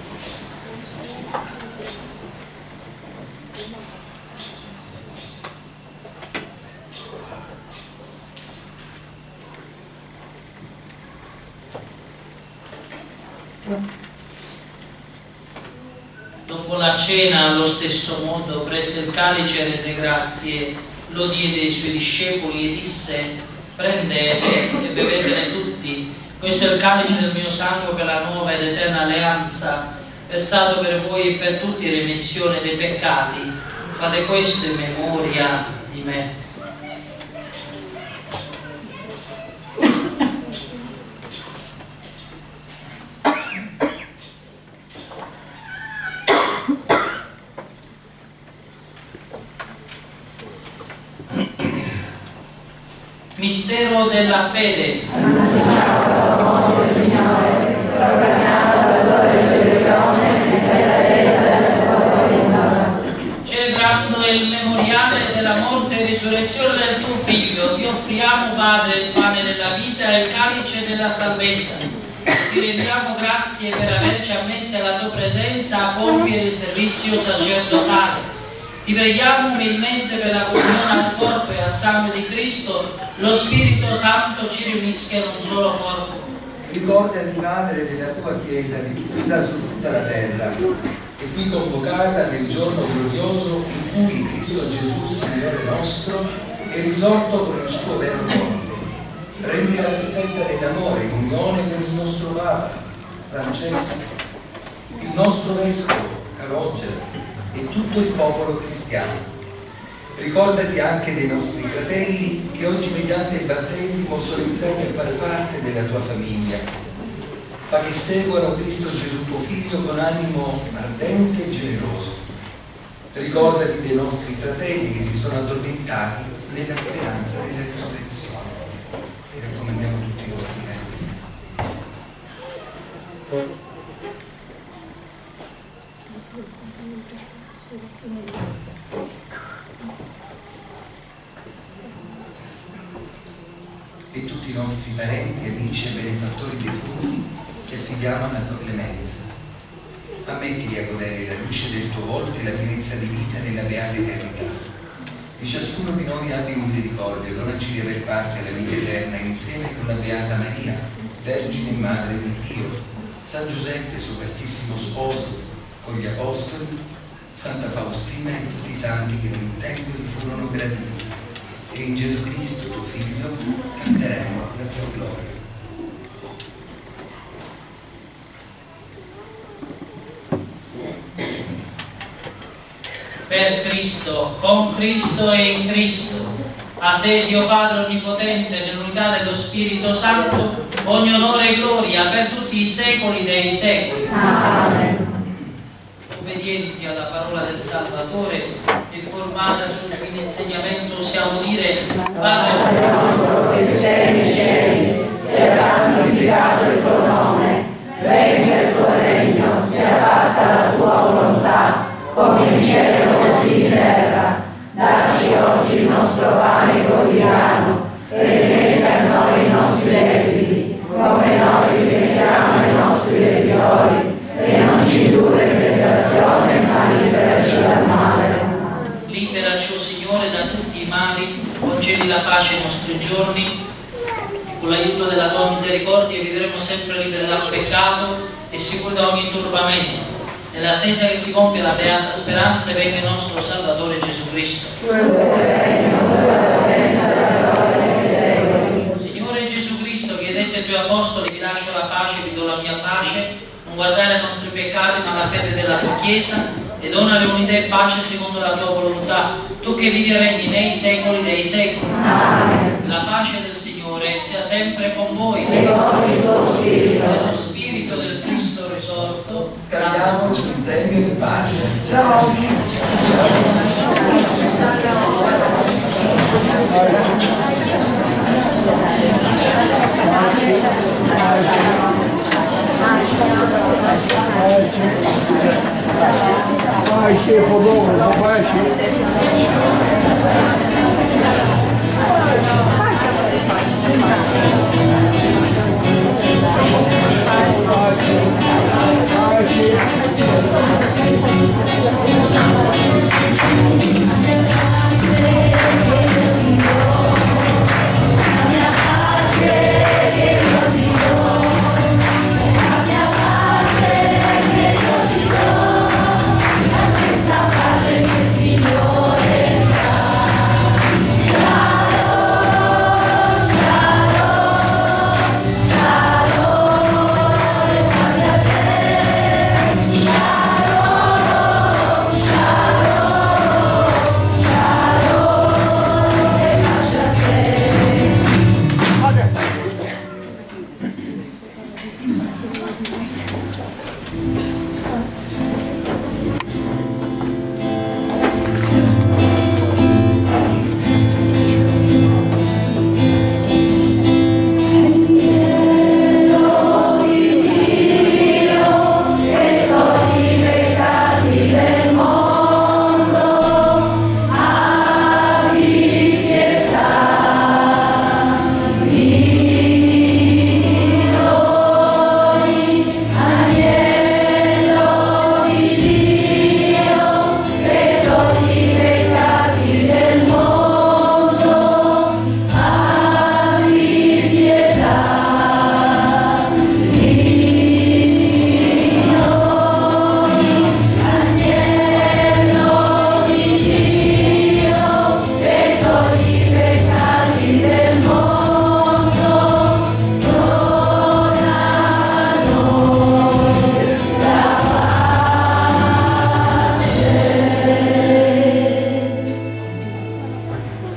Dopo la cena, allo stesso modo, prese il calice e rese grazie, lo diede ai suoi discepoli e disse: prendete e bevetene tutti, questo è il calice del mio sangue per la nuova ed eterna alleanza, versato per voi e per tutti in remissione dei peccati. Fate questo in memoria di me. Mistero della fede. Annunciamo la morte del Signore, proclamiamo la tua resurrezione nella resa della tua venuta. Celebrando il memoriale della morte e risurrezione del tuo Figlio, ti offriamo, Padre, il pane della vita e il calice della salvezza. Ti rendiamo grazie per averci ammessi alla tua presenza a compiere il servizio sacerdotale. Ti preghiamo umilmente per la comunione al corpo e al sangue di Cristo, lo Spirito Santo ci riunisca in un solo corpo. Ricordati, Madre, della tua Chiesa diffusa su tutta la terra e qui convocata nel giorno glorioso in cui Cristo Gesù, Signore nostro, è risorto con il suo vero corpo. Rendila perfetta nell'amore in unione con il nostro Papa, Francesco, il nostro Vescovo, Roger e tutto il popolo cristiano. Ricordati anche dei nostri fratelli che oggi mediante il battesimo sono entrati a far parte della tua famiglia. Fa che seguano Cristo Gesù tuo Figlio con animo ardente e generoso. Ricordati dei nostri fratelli che si sono addormentati nella speranza della risurrezione. E raccomandiamo tutti i nostri cari. E tutti i nostri parenti, amici e benefattori defunti che affidiamo alla tua clemenza. Ammettili a godere la luce del tuo volto e la pienezza di vita nella beata eternità. Di ciascuno di noi abbi misericordia, donaci di aver parte alla vita eterna insieme con la Beata Maria, Vergine e Madre di Dio, San Giuseppe, suo castissimo sposo, con gli Apostoli, Santa Faustina e tutti i santi che in un tempo ti furono graditi. E in Gesù Cristo, tuo Figlio, canteremo la tua gloria. Per Cristo, con Cristo e in Cristo, a te Dio Padre Onnipotente, nell'unità dello Spirito Santo, ogni onore e gloria per tutti i secoli dei secoli. Amen. Obbedienti alla parola del Salvatore e formata sul divino insegnamento, osiamo dire: Padre nostro che sei nei cieli, sia santificato il tuo nome, venga il tuo regno, sia fatta la tua volontà, come in cielo così in terra. Dacci oggi il nostro pane quotidiano e rimetti a noi i nostri debiti, come noi rimettiamo ai nostri debitori, e non ci indurre in tentazione, ma liberaci dal male. Liberaci, o Signore, da tutti i mali, concedi la pace ai nostri giorni e con l'aiuto della tua misericordia vivremo sempre liberi dal peccato e sicuri da ogni turbamento, nell'attesa che si compia la beata speranza e venga il nostro Salvatore Gesù Cristo. Signore Gesù Cristo, che hai detto ai tuoi apostoli: vi lascio la pace, vi do la mia pace, non guardare ai nostri peccati ma alla fede della tua Chiesa, e donare unità e pace secondo la tua volontà, tu che vivi e regni nei secoli dei secoli. Amen. La pace del Signore sia sempre con voi E con il tuo spirito. nello spirito del Cristo risorto. Scambiamoci un segno di pace. Vai, schifo, dove? Vai, Signore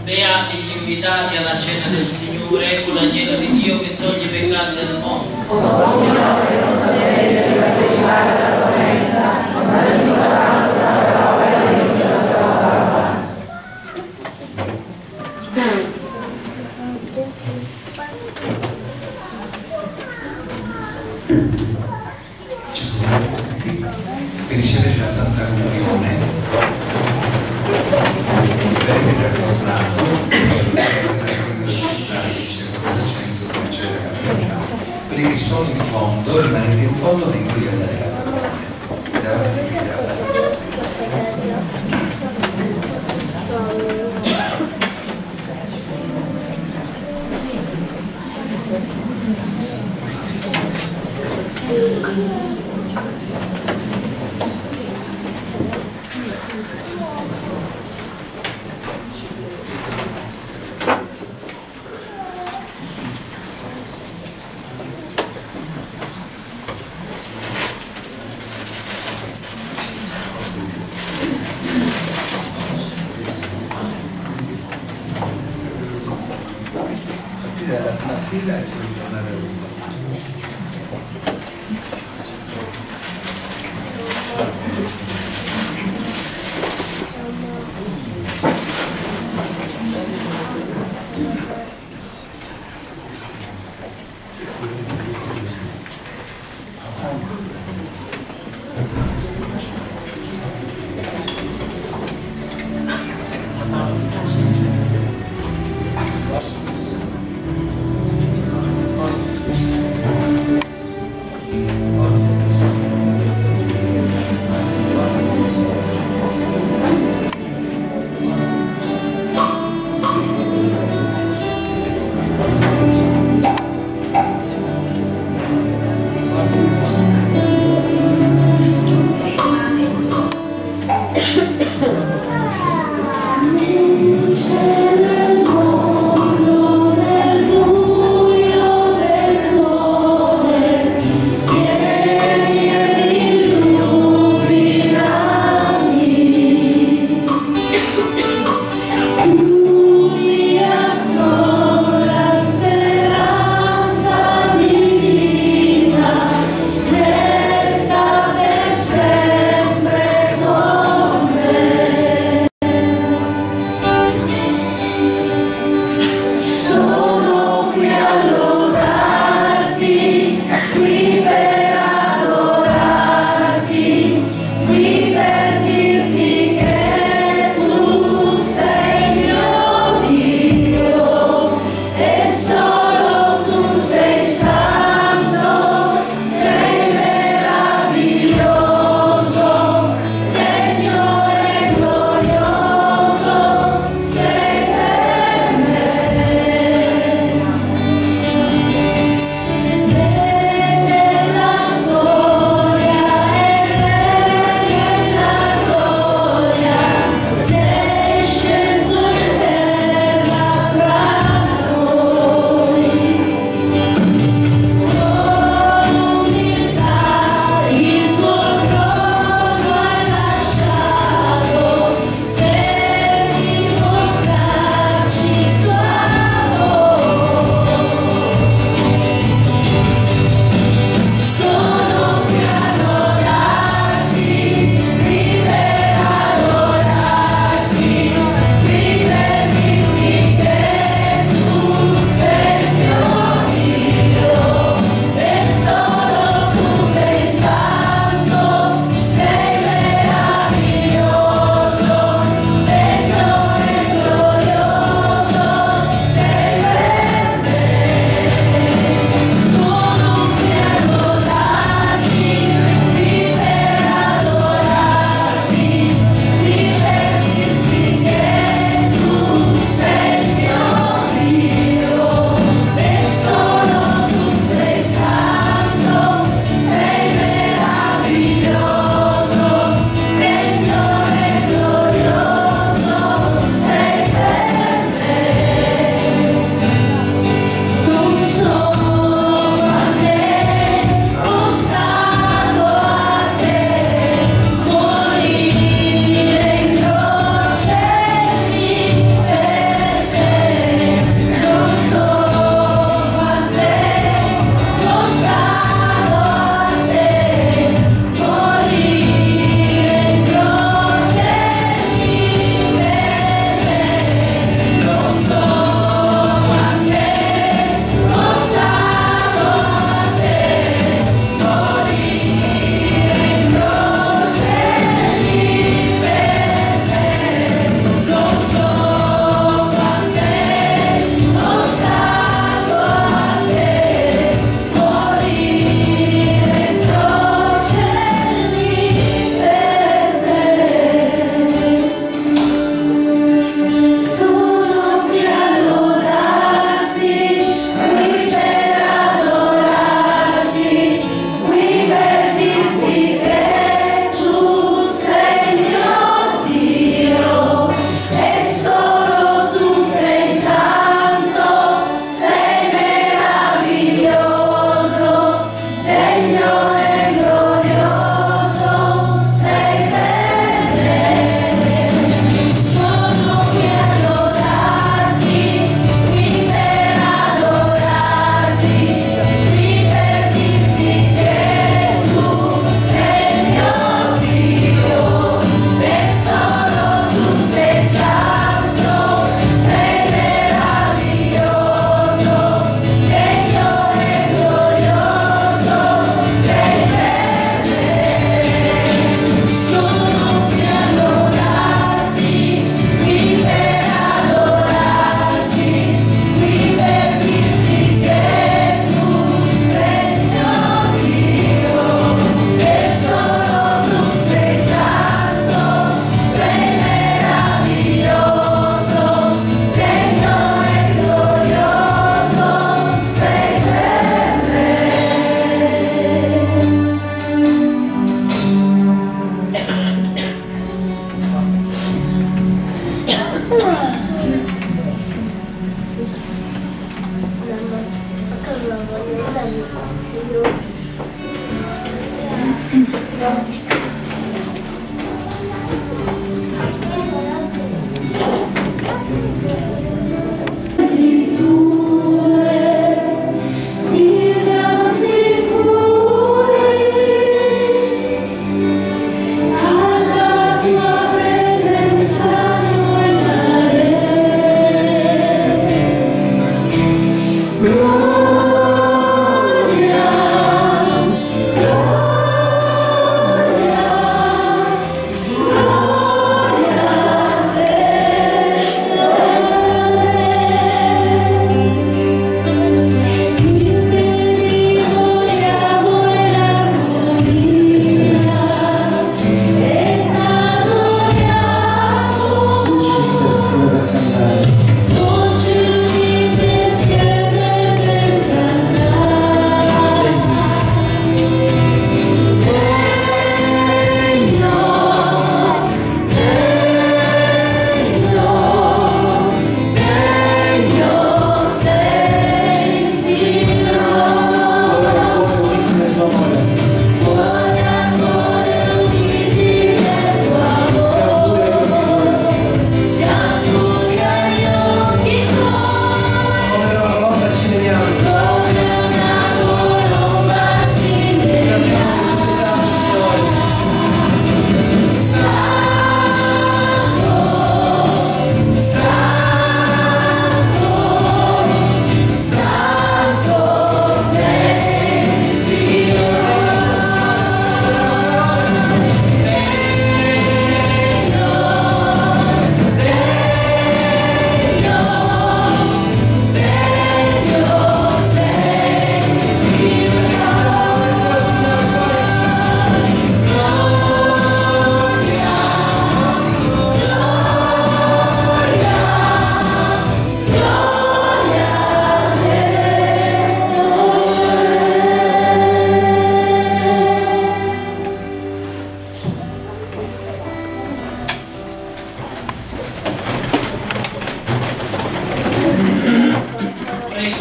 Beati gli invitati alla cena del Signore, ecco l'agnello di Dio che toglie i peccati del mondo. Oh Signore, non sapevo di partecipare alla tua mensa, ma adesso saranno la parola e l'inizio della tua salva. Ci auguriamo tutti per ricevere la Santa Comunione. Vedete da questo lato, quelli che sono in fondo, rimanete in fondo, vengo io a dare la comunione davanti a la parrocchia. La fila e poi tornare a questa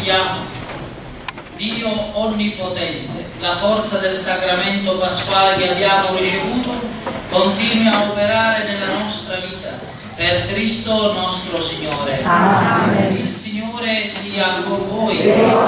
preghiamo. Dio Onnipotente, la forza del sacramento pasquale che abbiamo ricevuto continui a operare nella nostra vita, per Cristo nostro Signore. Amen. Il Signore sia con voi.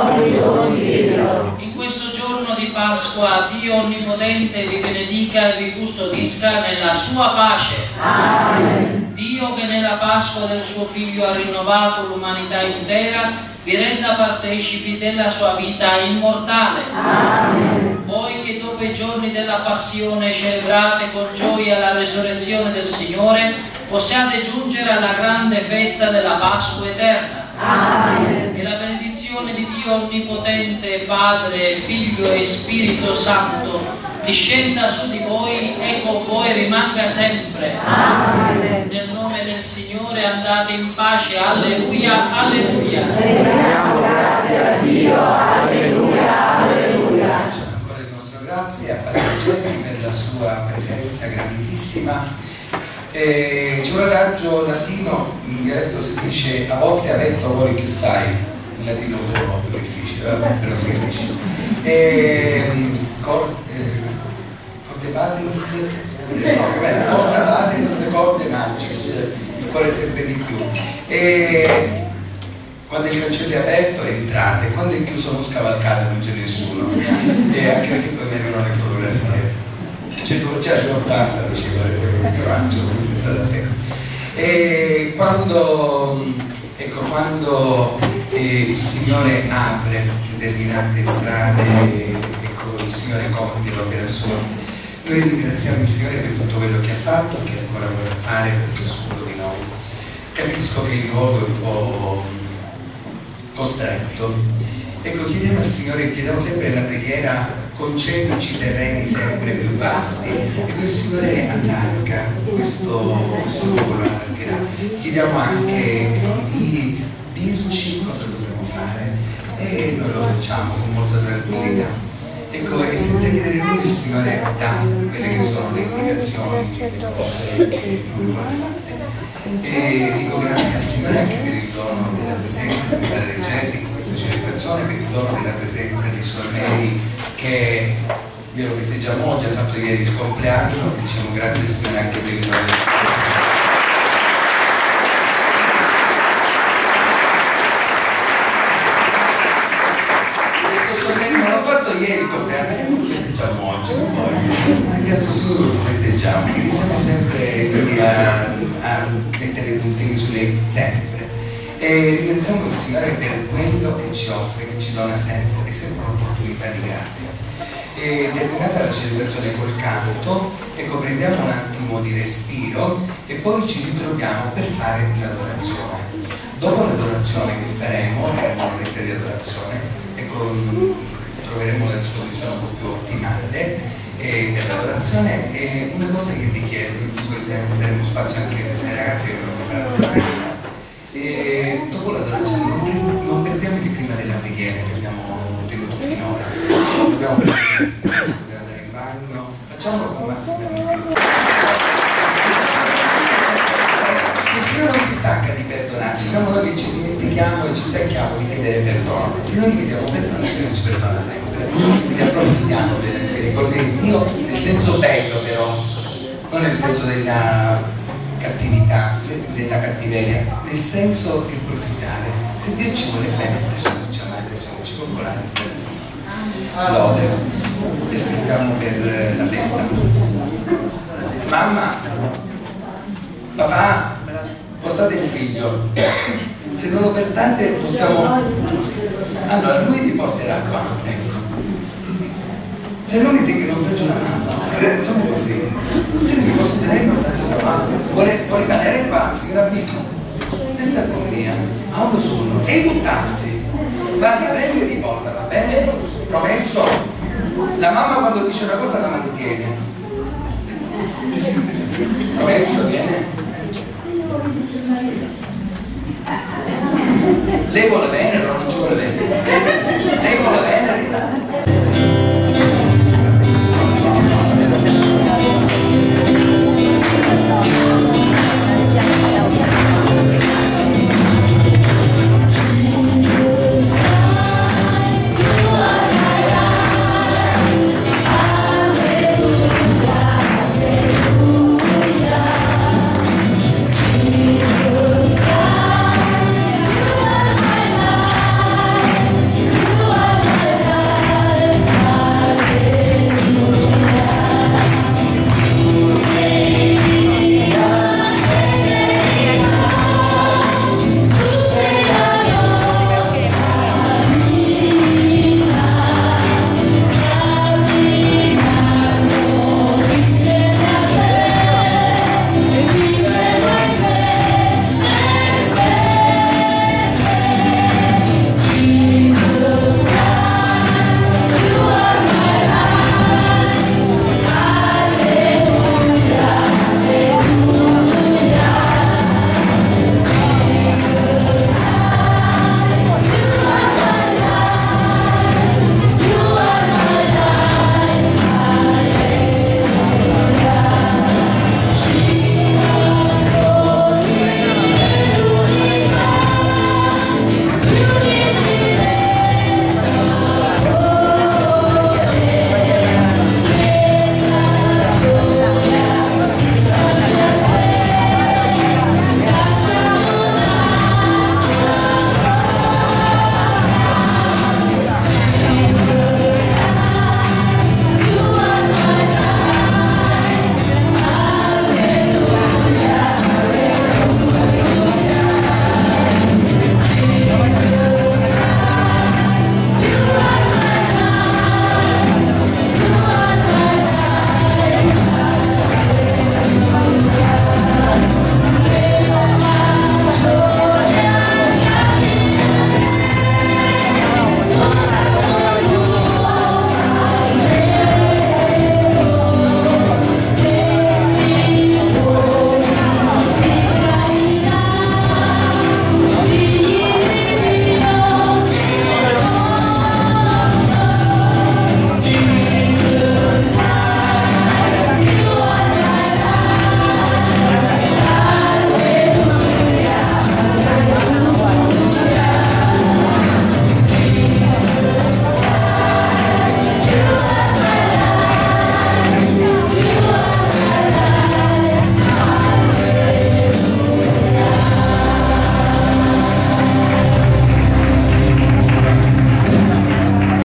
In questo giorno di Pasqua Dio Onnipotente vi benedica e vi custodisca nella sua pace. Amen. Dio, che nella Pasqua del suo Figlio ha rinnovato l'umanità intera, vi renda partecipi della sua vita immortale. Amen. Voi che dopo i giorni della passione celebrate con gioia la resurrezione del Signore, possiate giungere alla grande festa della Pasqua eterna. Amen. E la benedizione di Dio Onnipotente, Padre, Figlio e Spirito Santo, discenda su di voi e con voi rimanga sempre. Amen. Nel nome del Signore andate in pace. Alleluia, alleluia. Rendiamo grazie a Dio. Alleluia, alleluia. Facciamo ancora il nostro grazie a Padre Eugenio per la sua presenza graditissima. C'è un adagio latino, in dialetto si dice a volte avetto voli più sai, in latino un po' più difficile, però si capisce. Corde patens, no, com'era? Corda patens, corde magis, il cuore sempre di più. Quando il cancello è aperto entrate, quando è chiuso non scavalcate, non c'è nessuno. Anche perché poi mi arrivano le fotografie. C'è 80, diceva il personaggio, quindi state attenti. E quando il Signore apre determinate strade, ecco, il Signore compie l'opera sua. Noi ringraziamo il Signore per tutto quello che ha fatto e che ancora vorrà fare per ciascuno di noi. Capisco che il luogo è un po' costretto. Ecco, chiediamo al Signore, chiediamo sempre nella preghiera: concedici terreni sempre più vasti, e il Signore allarga questo luogo, lo allargherà. Chiediamo anche, ecco, di dirci cosa dobbiamo fare e noi lo facciamo con molta tranquillità. Ecco, e senza chiedere nulla il Signore dà quelle che sono le indicazioni, le cose che Lui vuole fatte. E dico grazie al Signore anche per il dono della presenza di Padre Gelli in questa celebrazione, per il dono della presenza di Suor Mary, che lo festeggiamo oggi, ha fatto ieri il compleanno, e diciamo grazie al Signore anche per il dono della presenza. Ieri il compleanno, che lo festeggiamo oggi, poi ringrazio solo che lo festeggiamo, quindi siamo sempre lì a mettere i puntini sulle sempre, e ringraziamo il Signore per quello che ci offre, che ci dona sempre, è sempre un'opportunità di grazia. E terminata la celebrazione col canto, ecco, prendiamo un attimo di respiro e poi ci ritroviamo per fare l'adorazione. Dopo l'adorazione che faremo un'oretta di adorazione, ecco, troveremo la disposizione un po' più ottimale per l'adorazione. E una cosa che vi chiedo, in cui daremo spazio anche per le ragazze che hanno preparato la danza, dopo l'adorazione non perdiamo il clima della preghiera che abbiamo tenuto finora. Dobbiamo prendere, dobbiamo andare in bagno, facciamolo con massima discrezione. Il Dio non si stanca di perdonarci, siamo noi che ci dimentichiamo e ci stanchiamo di chiedere perdono. Se noi chiediamo perdono, il Signore ci perdona sempre. Quindi approfittiamo della misericordia di Dio, nel senso bello però, non nel senso della cattività, della cattiveria, nel senso di approfittare. Se Dio ci vuole bene, lasciamoci amare, lasciamoci coccolare per sempre. Lode, ti aspettiamo per la festa. Mamma, papà, portate il figlio, se non lo portate possiamo, allora lui vi porterà qua, ecco. Se non mi dico che non sta giù la mamma, facciamo così. Senti, mi posso tenere qua, sta giù la mamma, vuole rimanere qua, signora Bimbo, resta con mia, a uno su uno, e buttarsi, va, ti prende e ti porta, va bene? Promesso? La mamma quando dice una cosa la mantiene. Promesso, viene? Lei vuole bene?